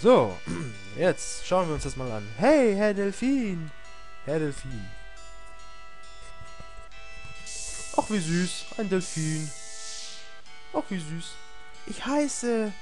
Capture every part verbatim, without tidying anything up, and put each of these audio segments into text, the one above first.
So, jetzt schauen wir uns das mal an. Hey, Herr Delfin. Herr Delfin. Ach, wie süß. Ein Delfin. Ach, wie süß. Ich heiße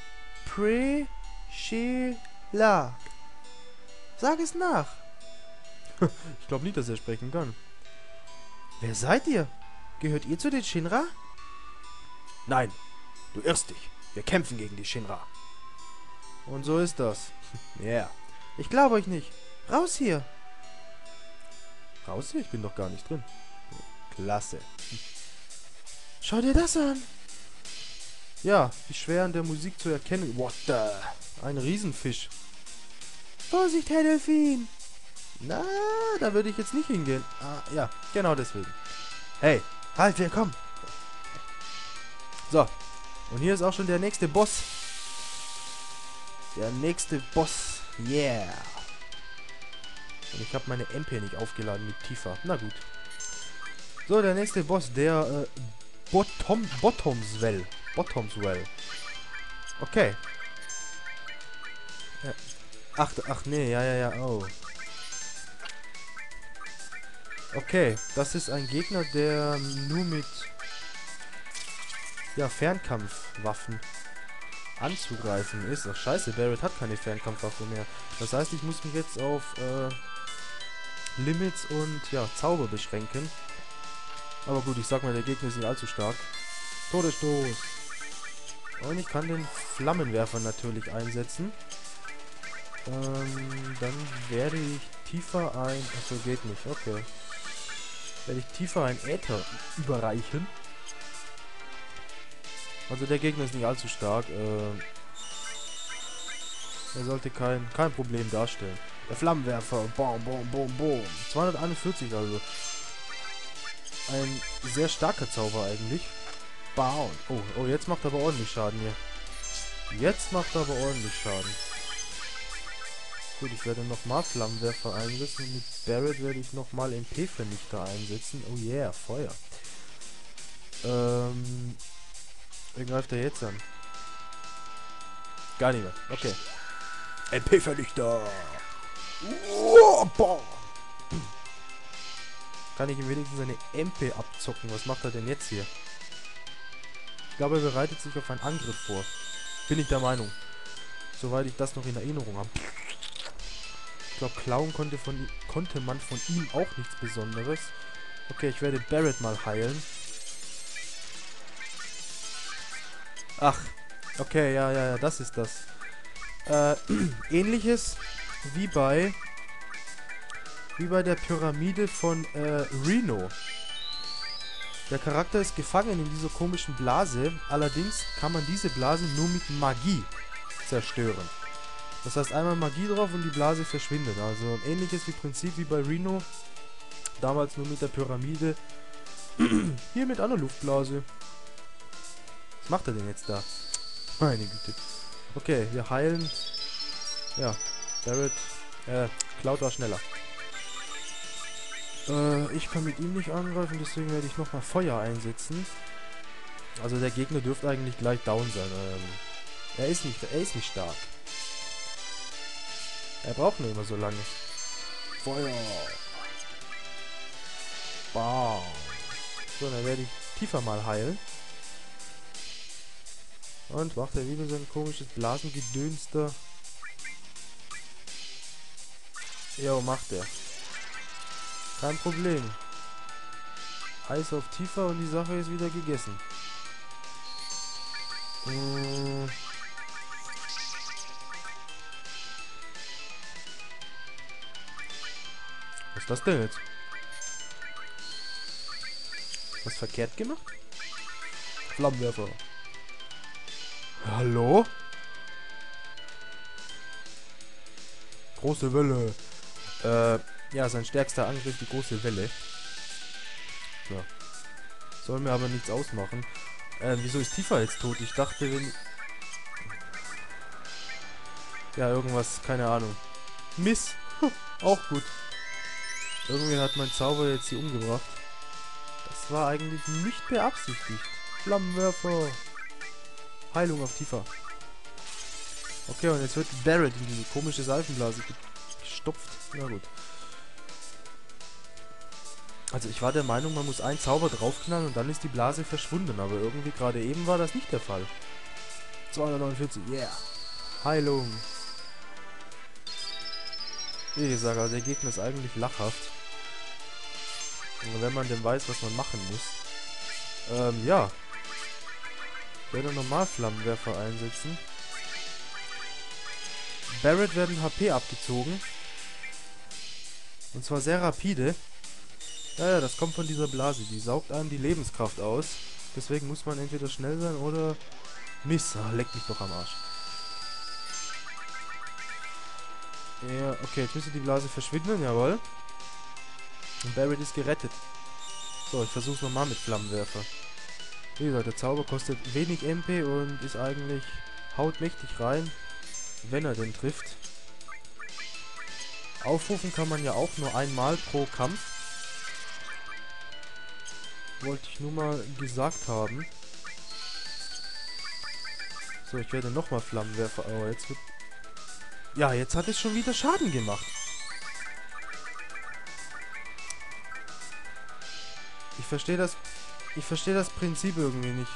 Pre-She-La. Sag es nach. Ich glaube nicht, dass er sprechen kann. Wer seid ihr? Gehört ihr zu den Shinra? Nein, du irrst dich. Wir kämpfen gegen die Shinra. Und so ist das. Ja. Yeah. Ich glaube euch nicht. Raus hier. Raus hier? Ich bin doch gar nicht drin. Klasse. Schau dir das an. Ja, wie schwer an der Musik zu erkennen. What the? Ein Riesenfisch. Vorsicht, Herr Delfin. Na, da würde ich jetzt nicht hingehen. Ah, ja, genau deswegen. Hey, halt, wir kommen. So. Und hier ist auch schon der nächste Boss. Der nächste Boss. Yeah. Und ich habe meine M P nicht aufgeladen mit Tifa. Na gut. So, der nächste Boss, der äh, Bottom, Bottomswell. Bottomswell. Okay. Ja. Ach, ach nee, ja, ja, ja, oh. Okay, das ist ein Gegner, der nur mit ja, Fernkampfwaffen anzugreifen ist. Ach scheiße, Barret hat keine Fernkampfwaffe mehr. Das heißt, ich muss mich jetzt auf äh, Limits und ja, Zauber beschränken. Aber gut, ich sag mal, der Gegner ist nicht allzu stark. Todesstoß. Und ich kann den Flammenwerfer natürlich einsetzen. Ähm, dann werde ich tiefer ein... Achso, geht nicht, okay. Werde ich tiefer ein Äther überreichen. Also der Gegner ist nicht allzu stark. Äh, er sollte kein, kein Problem darstellen. Der Flammenwerfer. Boom, boom, boom, boom. zweihunderteinundvierzig also. Ein sehr starker Zauber eigentlich. Boom. Oh, oh, jetzt macht er aber ordentlich Schaden hier. Jetzt macht er aber ordentlich Schaden. Gut, ich werde nochmal Flammenwerfer einsetzen. Und mit Barret werde ich nochmal M P-Vernichter einsetzen. Oh yeah, Feuer. Ähm... Wen greift er jetzt an? Gar nicht mehr. Okay. M P-Vernichter! Kann ich ihm wenigstens eine M P abzocken? Was macht er denn jetzt hier? Ich glaube, er bereitet sich auf einen Angriff vor. Bin ich der Meinung. Soweit ich das noch in Erinnerung habe. Ich glaube, klauen konnte, von, konnte man von ihm auch nichts Besonderes. Okay, ich werde Barret mal heilen. Ach, okay, ja, ja, ja, das ist das. Äh, ähnliches wie bei wie bei der Pyramide von äh, Reno. Der Charakter ist gefangen in dieser komischen Blase, allerdings kann man diese Blase nur mit Magie zerstören. Das heißt, einmal Magie drauf und die Blase verschwindet. Also ähnliches wie Prinzip wie bei Reno, damals nur mit der Pyramide. Hier mit einer Luftblase. Was macht er denn jetzt da? Meine Güte. Okay, wir heilen. Ja, Barret. Äh, Cloud war schneller. Äh, ich kann mit ihm nicht angreifen, deswegen werde ich nochmal Feuer einsetzen. Also der Gegner dürfte eigentlich gleich down sein. Ähm, er ist nicht, er ist nicht stark. Er braucht nur immer so lange. Feuer. Bam. So, dann werde ich tiefer mal heilen. Und macht er wieder so ein komisches Blasengedönster. Jo, macht er. Kein Problem. Eis auf tiefer und die Sache ist wieder gegessen. Äh Was ist das denn jetzt? Was verkehrt gemacht? Flammenwerfer. Hallo? Große Welle. Äh, ja, sein stärkster Angriff, die große Welle. Ja. Soll mir aber nichts ausmachen. Äh, wieso ist Tifa jetzt tot? Ich dachte, wenn... Ja, irgendwas, keine Ahnung. Miss. Auch gut. Irgendwie hat mein Zauber jetzt sie umgebracht. Das war eigentlich nicht beabsichtigt. Flammenwerfer. Heilung auf Tifa. Okay, und jetzt wird Barret in diese komische Seifenblase gestopft. Na gut. Also ich war der Meinung, man muss einen Zauber draufknallen und dann ist die Blase verschwunden. Aber irgendwie gerade eben war das nicht der Fall. zweihundertneunundvierzig, yeah. Heilung. Wie gesagt, also der Gegner ist eigentlich lachhaft. Und wenn man denn weiß, was man machen muss. Ähm, ja. Ich werde normal Flammenwerfer einsetzen. Barret werden H P abgezogen. Und zwar sehr rapide. Ja, ja, das kommt von dieser Blase. Die saugt einem die Lebenskraft aus. Deswegen muss man entweder schnell sein oder... Mist, oh, leck mich doch am Arsch. Ja, okay, jetzt müsste die Blase verschwinden, jawohl. Und Barret ist gerettet. So, ich versuch's nochmal mit Flammenwerfer. Wie gesagt, der Zauber kostet wenig M P und ist eigentlich... haut mächtig rein, wenn er den trifft. Aufrufen kann man ja auch nur einmal pro Kampf. Wollte ich nur mal gesagt haben. So, ich werde nochmal Flammenwerfer... Oh, jetzt wird... Ja, jetzt hat es schon wieder Schaden gemacht. Ich verstehe das... Ich verstehe das Prinzip irgendwie nicht.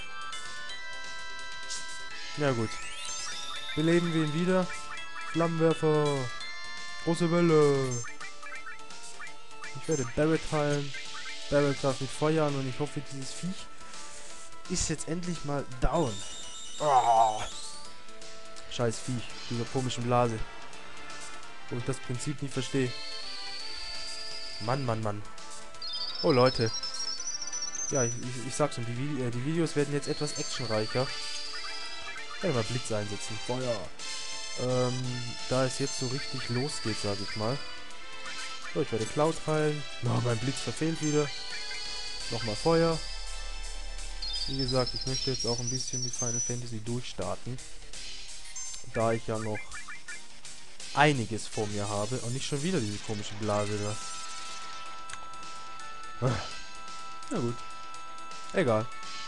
Ja gut. Beleben wir ihn wieder. Flammenwerfer. Große Welle. Ich werde Barret heilen. Barret darf mit Feuer an und ich hoffe, dieses Viech ist jetzt endlich mal down. Oh. Scheiß Viech. Dieser komischen Blase. Wo ich das Prinzip nicht verstehe. Mann, Mann, Mann. Oh, Leute. Ja, ich, ich, ich sag's schon, die, Vi äh, die Videos werden jetzt etwas actionreicher. Ich werde mal Blitz einsetzen. Feuer. Ähm, da es jetzt so richtig losgeht, sag ich mal. So, ich werde Cloud heilen. Oh, mein Blitz verfehlt wieder. Nochmal Feuer. Wie gesagt, ich möchte jetzt auch ein bisschen mit Final Fantasy durchstarten. Da ich ja noch einiges vor mir habe. Und nicht schon wieder diese komische Blase da. Na gut. Egal.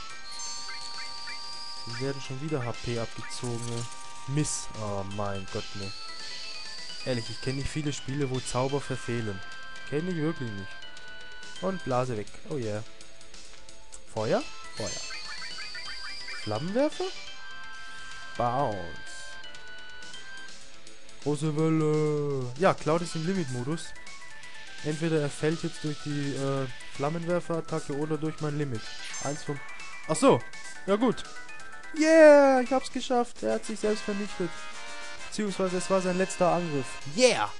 Wir werden schon wieder H P abgezogen. Miss. Oh mein Gott, ne. Ehrlich, ich kenne nicht viele Spiele, wo Zauber verfehlen. Kenne ich wirklich nicht. Und Blase weg. Oh yeah. Feuer? Feuer. Flammenwerfer? Bounce. Große Welle. Ja, Cloud ist im Limit-Modus. Entweder er fällt jetzt durch die äh, Flammenwerfer-Attacke oder durch mein Limit. Eins von... Ach so. Ja gut. Yeah, ich hab's geschafft. Er hat sich selbst vernichtet. Beziehungsweise es war sein letzter Angriff. Yeah!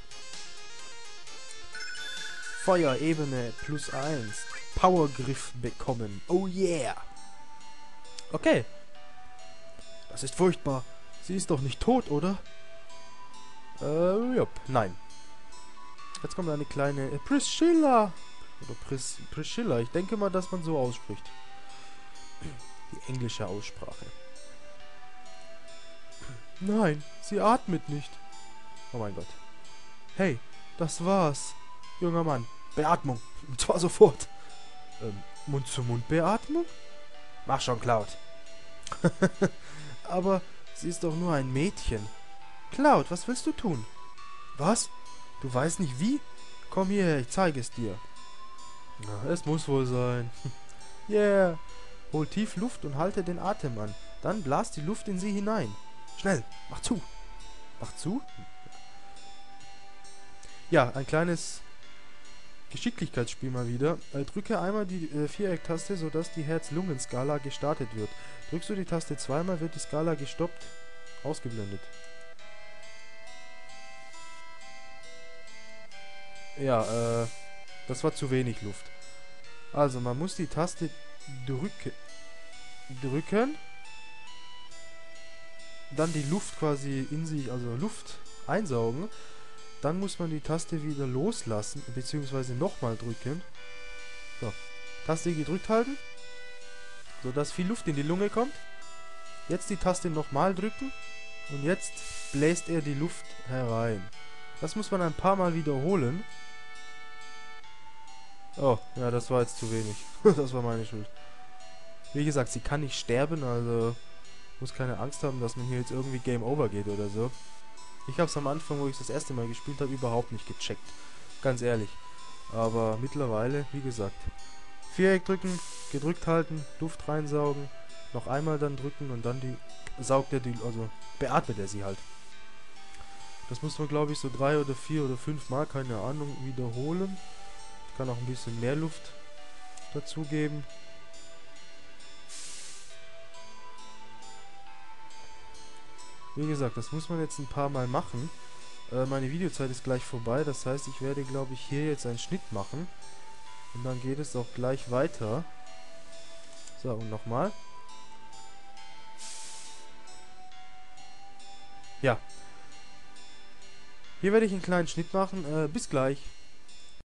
Feuerebene plus eins. Powergriff bekommen. Oh yeah! Okay. Das ist furchtbar. Sie ist doch nicht tot, oder? Äh, jupp. Nein. Jetzt kommt eine kleine äh, Priscilla. Oder Pris Priscilla. Ich denke mal, dass man so ausspricht. Die englische Aussprache. Nein, sie atmet nicht. Oh mein Gott. Hey, das war's. Junger Mann, Beatmung. Und zwar sofort. Ähm, Mund-zu-Mund-Beatmung? Mach schon, Cloud. Aber sie ist doch nur ein Mädchen. Cloud, was willst du tun? Was? Du weißt nicht wie? Komm hierher, ich zeige es dir. Na, es muss wohl sein. Yeah. Hol tief Luft und halte den Atem an. Dann blas die Luft in sie hinein. Schnell, mach zu. Mach zu? Ja, ein kleines Geschicklichkeitsspiel mal wieder. Äh, drücke einmal die äh, Viereck-Taste, sodass die Herz-Lungen-Skala gestartet wird. Drückst du die Taste zweimal, wird die Skala gestoppt, ausgeblendet. Ja, äh, das war zu wenig Luft. Also, man muss die Taste drücke, drücken, dann die Luft quasi in sich, also Luft einsaugen, dann muss man die Taste wieder loslassen, beziehungsweise nochmal drücken. So, Taste gedrückt halten, sodass viel Luft in die Lunge kommt. Jetzt die Taste nochmal drücken und jetzt bläst er die Luft herein. Das muss man ein paar Mal wiederholen. Oh, ja, das war jetzt zu wenig. Das war meine Schuld. Wie gesagt, sie kann nicht sterben, also Muss keine Angst haben, dass man hier jetzt irgendwie Game Over geht oder so. Ich habe es am Anfang, wo ich das erste Mal gespielt habe, überhaupt nicht gecheckt. Ganz ehrlich. Aber mittlerweile, wie gesagt, Viereck drücken, gedrückt halten, Luft reinsaugen, noch einmal dann drücken und dann die saugt er die, also beatmet er sie halt. Das muss man, glaube ich, so drei oder vier oder fünf Mal, keine Ahnung, wiederholen. Ich kann auch ein bisschen mehr Luft dazugeben. Wie gesagt, das muss man jetzt ein paar Mal machen. Äh, meine Videozeit ist gleich vorbei, das heißt, ich werde, glaube ich, hier jetzt einen Schnitt machen. Und dann geht es auch gleich weiter. So, und nochmal. Ja. Hier werde ich einen kleinen Schnitt machen. Äh, bis gleich.